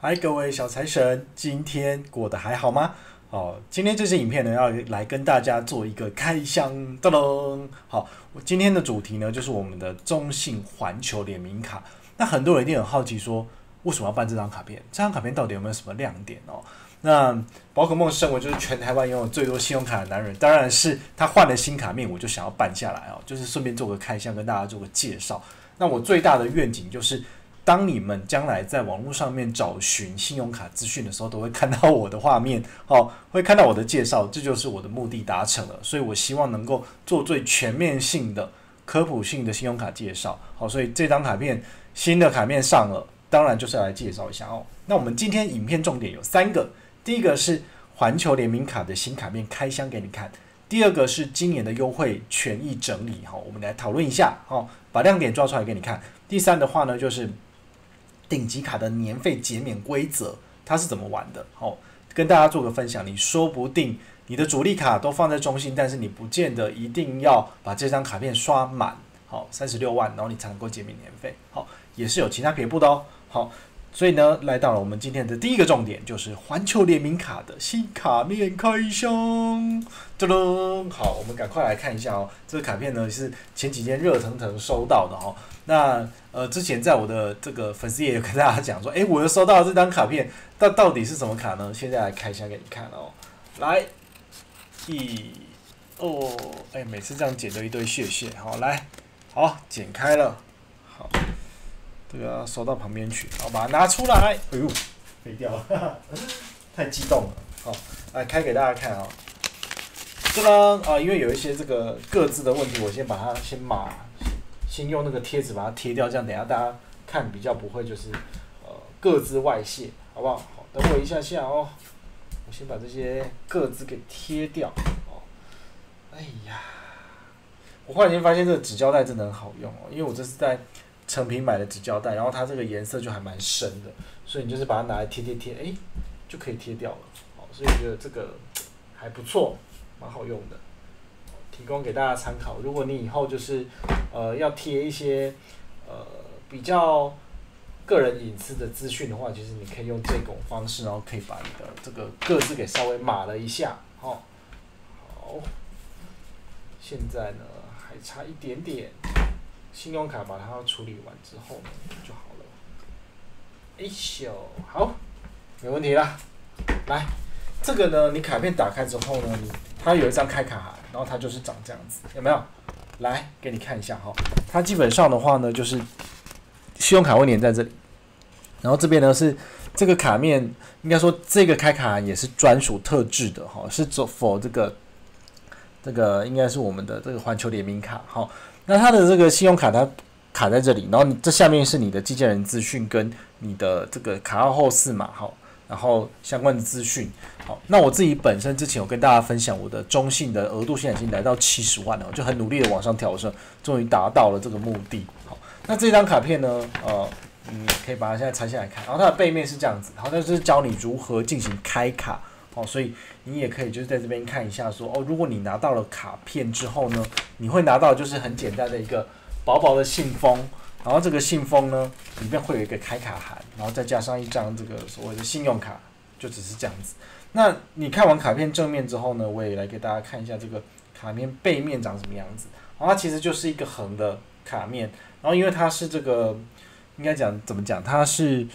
嗨，各位小财神，今天过得还好吗？今天这支影片呢，要来跟大家做一个开箱，噔噔。好，我今天的主题呢，就是我们的中信环球联名卡。那很多人一定很好奇说，为什么要办这张卡片？这张卡片到底有没有什么亮点哦？那宝可梦身为就是全台湾拥有最多信用卡的男人，当然是他换了新卡面，我就想要办下来哦，就是顺便做个开箱，跟大家做个介绍。那我最大的愿景就是，当你们将来在网络上面找寻信用卡资讯的时候，都会看到我的画面，会看到我的介绍，这就是我的目的达成了。所以我希望能够做最全面性的、科普性的信用卡介绍。好，所以这张卡片新的卡面上了，当然就是要来介绍一下哦。那我们今天影片重点有3个，第一个是环球联名卡的新卡面开箱给你看。第二个是今年的优惠权益整理，我们来讨论一下，把亮点抓出来给你看。第三的话呢，就是顶级卡的年费减免规则，它是怎么玩的？跟大家做个分享。你说不定你的主力卡都放在中信，但是你不见得一定要把这张卡片刷满，36万，然后你才能够减免年费，也是有其他撇步的哦。所以呢，来到了我们今天的第一个重点，就是环球联名卡的新卡面开箱。噔噔，好，我们赶快来看一下哦。这个卡片呢是前几天热腾腾收到的哦。那之前在我的这个粉丝页有跟大家讲说，我又收到了这张卡片，到底是什么卡呢？现在来开箱给你看哦。来，每次这样剪都一堆屑屑。好，来，好，剪开了，好。这个要收到旁边去，好，把它拿出来。哎呦，飞掉了，太激动了。好，来开给大家看啊。这张因为有一些这个各自的问题，我先把它先用那个贴纸把它贴掉，这样等一下大家看比较不会就是各自外泄，好不好？好，等我一下下哦，我先把这些各自给贴掉。哎呀，我忽然间发现这个纸胶带真的很好用哦，因为我这是在成品买的纸胶带，然后它这个颜色就还蛮深的，所以你就是把它拿来贴，就可以贴掉了。所以我觉得这个还不错，蛮好用的，提供给大家参考。如果你以后就是要贴一些比较个人隐私的资讯的话，其实你可以用这种方式，然后可以把你的这个各自给稍微码了一下。好，现在呢还差一点点。信用卡把它处理完之后呢就好了。好，没问题啦。来，这个呢，你卡片打开之后呢，它有一张开卡函，然后它就是长这样子，有没有？来，给你看一下哈。它基本上的话呢，就是信用卡会粘在这里，然后这边呢是这个卡面，应该说这个开卡函也是专属特制的哈，是for这个应该是我们的这个环球联名卡哈。那它的这个信用卡它卡在这里，然后这下面是你的寄件人资讯跟你的这个卡号后4码然后相关的资讯。好，那我自己本身之前有跟大家分享我的中信的额度现在已经来到70万了，我就很努力的往上调升，终于达到了这个目的。好，那这张卡片呢，可以把它现在拆下来看，然后它的背面是这样子，好，那就是教你如何进行开卡。所以你也可以就是在这边看一下说，如果你拿到了卡片之后呢，你会拿到就是很简单的一个薄薄的信封，然后这个信封呢里面会有一个开卡函，然后再加上一张这个所谓的信用卡，就只是这样子。那你看完卡片正面之后呢，我也来给大家看一下这个卡面背面长什么样子。它其实就是一个横的卡面，然后因为它是这个应该讲怎么讲，它是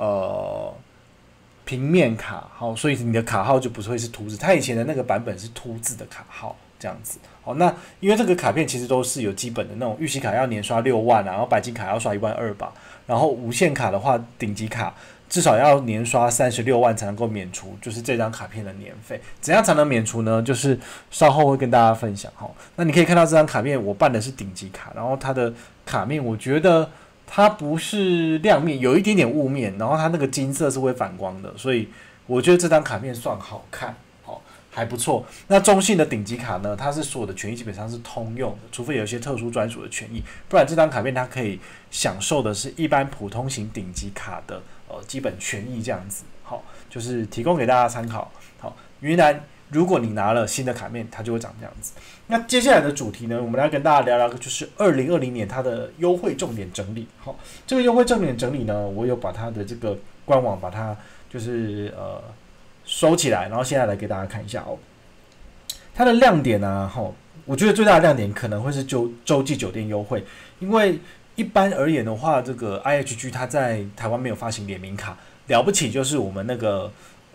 平面卡，所以你的卡号就不会是凸字，它以前的那个版本是凸字的卡号这样子。好，那因为这个卡片其实都是有基本的那种预习卡要年刷6万然后白金卡要刷12000吧，然后无限卡的话，顶级卡至少要年刷36万才能够免除，就是这张卡片的年费。怎样才能免除呢？就是稍后会跟大家分享。那你可以看到这张卡片，我办的是顶级卡，然后它的卡面我觉得它不是亮面，有一点点雾面，然后它那个金色是会反光的，所以我觉得这张卡片算好看，还不错。那中信的顶级卡呢，它是所有的权益基本上是通用的，除非有一些特殊专属的权益，不然这张卡片它可以享受的是一般普通型顶级卡的基本权益这样子。好，就是提供给大家参考。好，原来如果你拿了新的卡面，它就会长这样子。那接下来的主题呢，我们来跟大家聊聊，就是2020年它的优惠重点整理。好，这个优惠重点整理呢，我有把它的这个官网把它就是收起来，然后现在来给大家看一下哦。它的亮点呢，我觉得最大的亮点可能会是洲际酒店优惠，因为一般而言的话，这个 IHG 它在台湾没有发行联名卡，了不起就是我们那个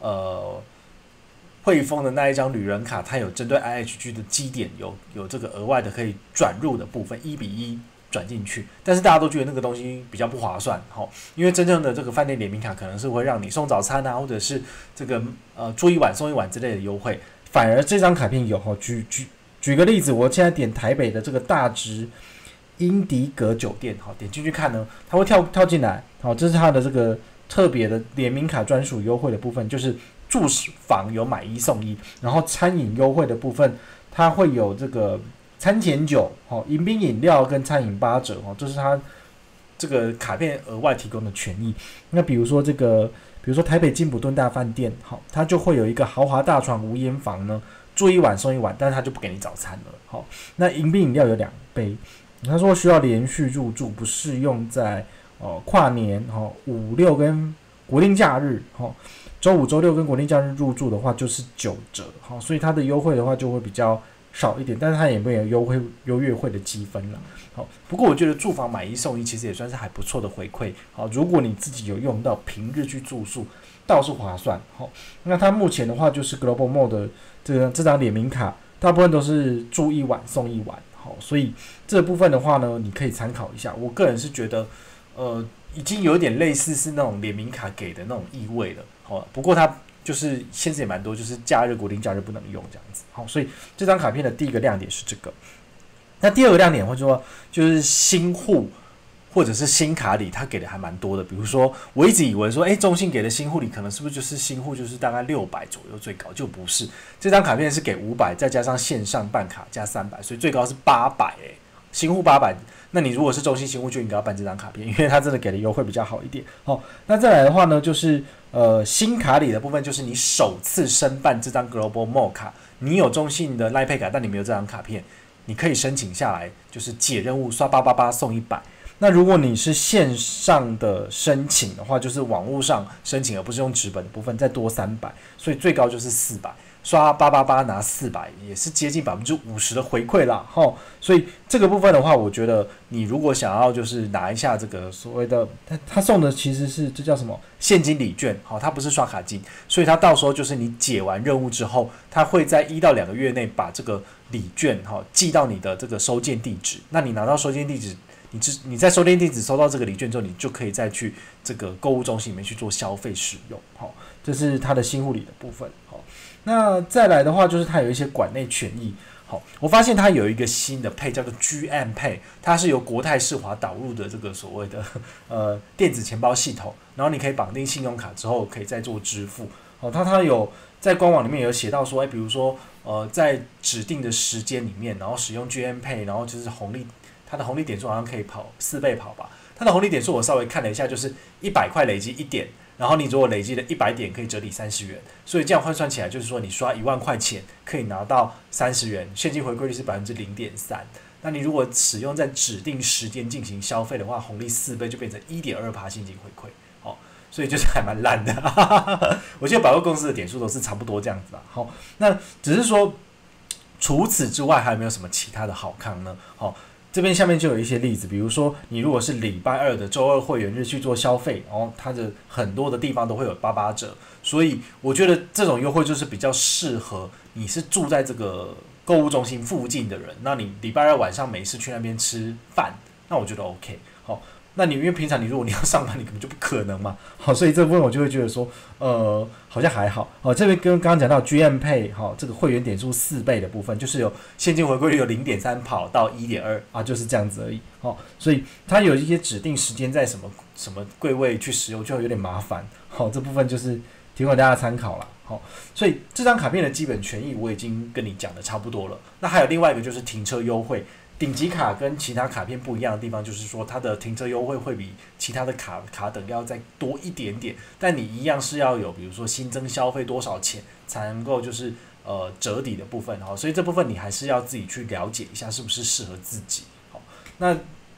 汇丰的那一张旅人卡，它有针对 IHG 的基点有这个额外的可以转入的部分，1:1转进去，但是大家都觉得那个东西比较不划算，因为真正的这个饭店联名卡可能是会让你送早餐啊，或者是这个住一晚送一晚之类的优惠，反而这张卡片有举个例子，我现在点台北的这个大直英迪格酒店，点进去看呢，它会跳进来，这是它的这个特别的联名卡专属优惠的部分，就是住房有买1送1，然后餐饮优惠的部分，它会有这个餐前酒、迎宾饮料跟餐饮8折，这是它这个卡片额外提供的权益。那比如说台北金普顿大饭店，它就会有一个豪华大床无烟房呢，住一晚送一晚，但是它就不给你早餐了。那迎宾饮料有2杯，他说需要连续入住，不适用在跨年、5、6跟国定假日，周5、周6跟国定假日入住的话就是9折，所以它的优惠的话就会比较少一点，但是它也没有优越会的积分了。不过我觉得住房买1送1其实也算是还不错的回馈。如果你自己有用到，平日去住宿倒是划算。那它目前的话就是 Global Mall 的这张联名卡，大部分都是住1晚送1晚。所以这部分的话呢，你可以参考一下。我个人是觉得，已经有点类似是那种联名卡给的那种意味了。不过它就是限制也蛮多，就是假日、国定假日不能用这样子。所以这张卡片的第一个亮点是这个。那第二个亮点或者说就是新户或者是新卡里，它给的还蛮多的。比如说，我一直以为说，中信给的新户里可能是不是就是新户就是大概600左右最高，就不是。这张卡片是给500，再加上线上办卡加300，所以最高是800新户800。那你如果是中信新户就应该要办这张卡片，因为它真的给的优惠比较好一点。那再来的话呢，就是新卡里的部分，就是你首次申办这张 Global Mall 卡，你有中信的 Line Pay 卡，但你没有这张卡片，你可以申请下来，就是解任务刷888送100。那如果你是线上的申请的话，就是网络上申请，而不是用纸本的部分，再多300，所以最高就是400。刷888拿400，也是接近50%的回馈啦，所以这个部分的话，我觉得你如果想要就是拿一下这个所谓的，他送的其实是这叫什么现金礼券，它不是刷卡金，所以他到时候就是你解完任务之后，他会在1到2个月内把这个礼券寄到你的这个收件地址，那你拿到收件地址。你在收件地址收到这个礼券之后，你就可以再去这个购物中心里面去做消费使用。这是它的新户礼的部分。那再来的话，就是它有一些馆内权益。我发现它有一个新的配叫做 GM Pay， 它是由国泰世华导入的这个所谓的电子钱包系统，然后你可以绑定信用卡之后可以再做支付。它有在官网里面有写到说，比如说在指定的时间里面，然后使用 GM Pay， 然后就是它的红利点数好像可以跑4倍跑吧。它的红利点数我稍微看了一下，就是100块累积1点，然后你如果累积了100点可以折抵30元，所以这样换算起来就是说你刷1万块钱可以拿到30元，现金回馈率是 0.3%。那你如果使用在指定时间进行消费的话，红利4倍就变成 1.2% 现金回馈。所以就是还蛮烂的。我记得百货公司的点数都是差不多这样子啦。那只是说除此之外还有没有什么其他的好康呢？这边下面就有一些例子，比如说你如果是礼拜2的周2会员日去做消费，它的很多的地方都会有88折，所以我觉得这种优惠就是比较适合你是住在这个购物中心附近的人，那你礼拜2晚上没事去那边吃饭，那我觉得 OK。那你因为平常如果你要上班，你根本就不可能嘛，所以这部分我就会觉得说，好像还好。这边跟刚刚讲到 GM Pay，这个会员点数4倍的部分，就是有现金回馈率有 0.3 跑到 1.2 啊，就是这样子而已。所以它有一些指定时间在什么柜位去使用，就有点麻烦。这部分就是提供给大家参考啦。所以这张卡片的基本权益我已经跟你讲的差不多了。那还有另外一个就是停车优惠。顶级卡跟其他卡片不一样的地方，就是说它的停车优惠会比其他的卡等要再多一点点，但你一样是要有，比如说新增消费多少钱才能够就是折抵的部分，所以这部分你还是要自己去了解一下是不是适合自己。那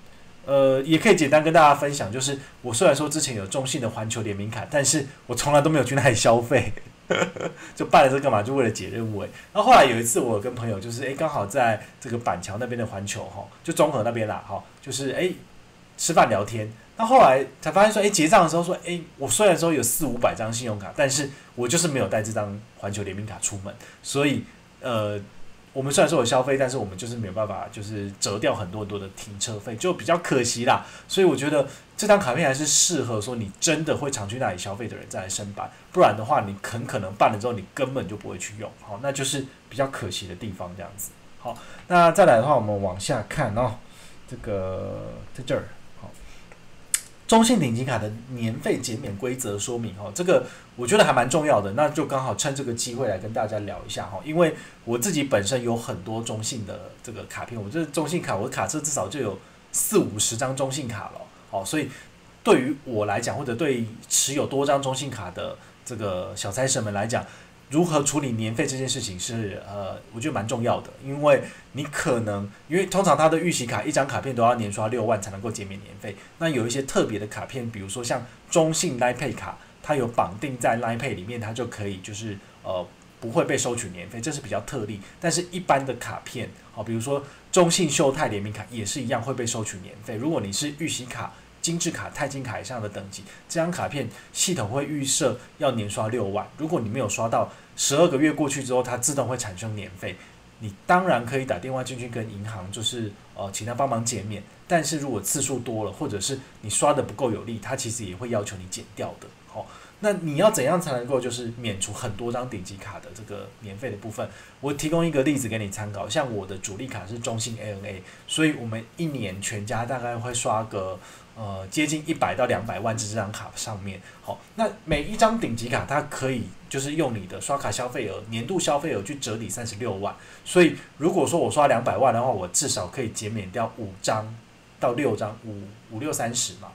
也可以简单跟大家分享，就是我虽然说之前有中信的环球联名卡，但是我从来都没有去那里消费，就办了这干嘛？就为了解任务然后后来有一次，我跟朋友就是刚好在这个板桥那边的环球就中和那边啦就是吃饭聊天。那后来才发现说，结账的时候说，我虽然说有400-500张信用卡，但是我就是没有带这张环球联名卡出门，所以我们虽然说有消费，但是我们就是没有办法，就是折掉很多的停车费，就比较可惜啦。所以我觉得这张卡片还是适合说你真的会常去那里消费的人再来申办，不然的话你很可能办了之后你根本就不会去用，好，那就是比较可惜的地方这样子。好，那再来的话，我们往下看这个在这儿。中信顶级卡的年费减免规则说明这个我觉得还蛮重要的，那就刚好趁这个机会来跟大家聊一下因为我自己本身有很多中信的这个卡片，我这中信卡，我的卡车至少就有40-50张中信卡了所以对于我来讲，或者对持有多张中信卡的这个小财神们来讲，如何处理年费这件事情是我觉得蛮重要的，因为你可能因为通常它的预习卡一张卡片都要年刷6万才能够减免年费，那有一些特别的卡片，比如说像中信 Line Pay 卡，它有绑定在 Line Pay 里面，它就可以就是不会被收取年费，这是比较特例。但是一般的卡片比如说中信秀泰联名卡也是一样会被收取年费。如果你是预习卡、精致卡、钛金卡以上的等级，这张卡片系统会预设要年刷6万，如果你没有刷到12个月过去之后，它自动会产生年费。你当然可以打电话进去跟银行，就是请他帮忙减免。但是如果次数多了，或者是你刷的不够有力，它其实也会要求你减掉的。那你要怎样才能够就是免除很多张顶级卡的这个年费的部分？我提供一个例子给你参考，像我的主力卡是中信 ANA， 所以我们一年全家大概会刷个接近100到200万这张卡上面。那每一张顶级卡它可以就是用你的刷卡消费额、年度消费额去折抵36万，所以如果说我刷200万的话，我至少可以减免掉5张到6张，5、6、30嘛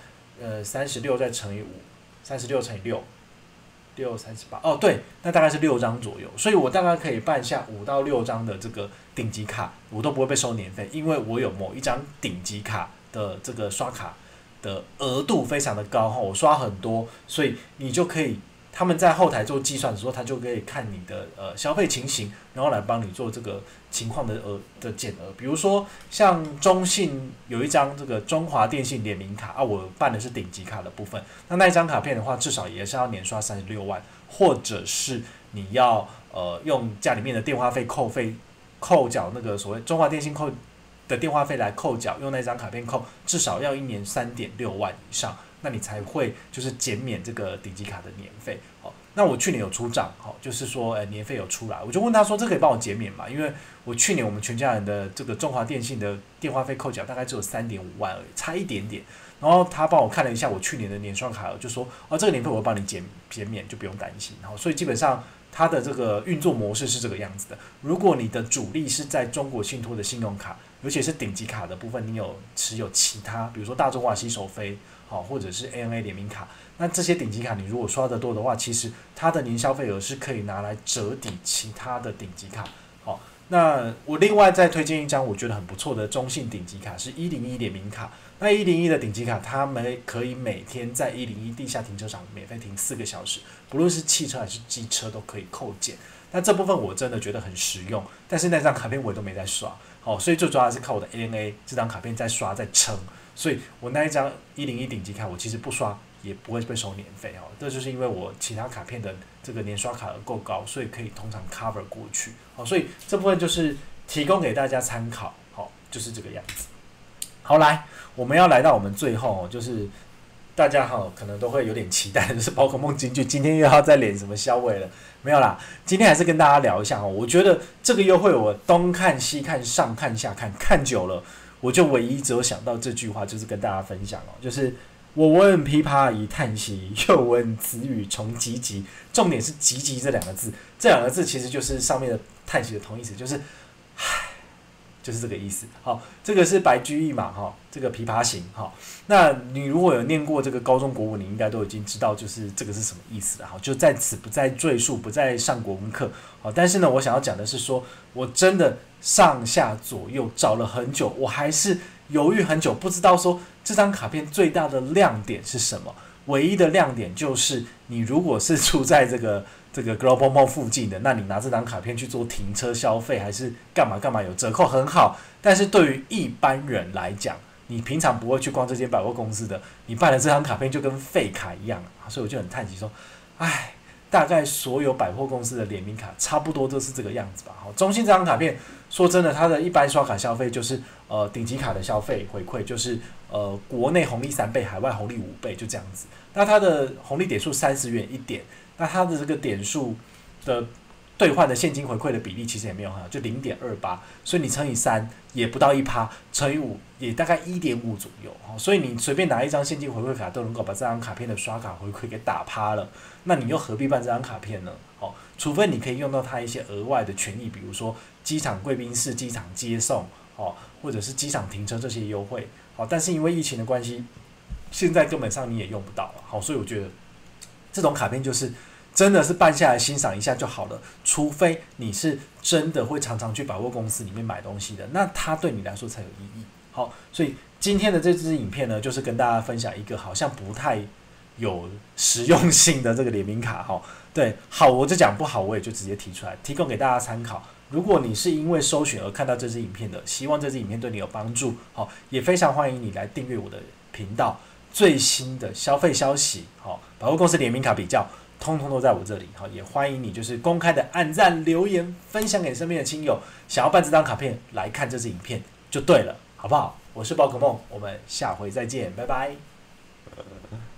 ，36再乘以5，36乘以6，6、38，对，那大概是6张左右，所以我大概可以办下5到6张的这个顶级卡，我都不会被收年费，因为我有某一张顶级卡的这个刷卡的额度非常的高我刷很多，所以你就可以，他们在后台做计算的时候，他就可以看你的消费情形，然后来帮你做这个情况的减额。比如说像中信有一张这个中华电信联名卡我办的是顶级卡的部分，那一张卡片的话，至少也是要年刷36万，或者是你要用家里面的电话费扣缴那个所谓中华电信扣的电话费来扣缴，用那张卡片扣，至少要1年3.6万以上，那你才会就是减免这个顶级卡的年费。那我去年有出账就是说年费有出来，我就问他说这可以帮我减免吗？因为我去年我们全家人的这个中华电信的电话费扣缴大概只有3.5万而已，差一点点。然后他帮我看了一下我去年的年刷卡额，就说这个年费我会帮你减免，就不用担心。所以基本上它的这个运作模式是这个样子的。如果你的主力是在中国信托的信用卡，尤其是顶级卡的部分，你有持有其他，比如说大中华西首飞或者是 ANA 联名卡，那这些顶级卡你如果刷得多的话，其实它的年消费额是可以拿来折抵其他的顶级卡。那我另外再推荐一张我觉得很不错的中信顶级卡，是101联名卡。那101的顶级卡，他们可以每天在101地下停车场免费停4个小时，不论是汽车还是机车都可以扣减。那这部分我真的觉得很实用，但是那张卡片我也都没在刷，所以最主要是靠我的 ANA 这张卡片在刷在撑，所以我那一张101顶级卡我其实不刷也不会被收年费这就是因为我其他卡片的这个年刷卡额够高，所以可以通常 cover 过去所以这部分就是提供给大家参考就是这个样子。好，来我们要来到我们最后就是大家可能都会有点期待，就是宝可梦金句今天又要再连什么消尾了，没有啦，今天还是跟大家聊一下我觉得这个优惠我东看西看上看下看，看久了我就唯一只有想到这句话，就是跟大家分享就是我闻琵琶已叹息，又闻子语从唧唧。重点是唧唧这两个字，这两个字其实就是上面的叹息的同义词，就是唉，就是这个意思。这个是白居易嘛，这个《琵琶行》那你如果有念过这个高中国文，你应该都已经知道，就是这个是什么意思了。就在此不再赘述，不再上国文课。但是呢，我想要讲的是说，我真的上下左右找了很久，我还是犹豫很久，不知道说这张卡片最大的亮点是什么。唯一的亮点就是你如果是住在这个 Global Mall 附近的，那你拿这张卡片去做停车消费还是干嘛有折扣很好。但是对于一般人来讲，你平常不会去逛这间百货公司的，你办了这张卡片就跟废卡一样，所以我就很叹息说，哎，大概所有百货公司的联名卡差不多都是这个样子吧。中信这张卡片，说真的，它的一般刷卡消费就是顶级卡的消费回馈就是国内红利3倍，海外红利5倍，就这样子。那它的红利点数30元一点，那它的这个点数的兑换的现金回馈的比例其实也没有很好，就0.28，所以你乘以3也不到1%，乘以5也大概1.5左右，所以你随便拿一张现金回馈卡都能够把这张卡片的刷卡回馈给打趴了，那你又何必办这张卡片呢？除非你可以用到它一些额外的权益，比如说机场贵宾室、机场接送，或者是机场停车这些优惠，但是因为疫情的关系，现在根本上你也用不到了，所以我觉得这种卡片就是真的是办下来欣赏一下就好了，除非你是真的会常常去百货公司里面买东西的，那它对你来说才有意义。好，所以今天的这支影片呢，就是跟大家分享一个好像不太有实用性的这个联名卡哈。对，好我就讲，不好我也就直接提出来，提供给大家参考。如果你是因为搜寻而看到这支影片的，希望这支影片对你有帮助，也非常欢迎你来订阅我的频道，最新的消费消息，百货公司联名卡比较，通通都在我这里，也欢迎你就是公开的按赞、留言、分享给身边的亲友，想要办这张卡片来看这支影片就对了，好不好？我是宝可梦，我们下回再见，拜拜。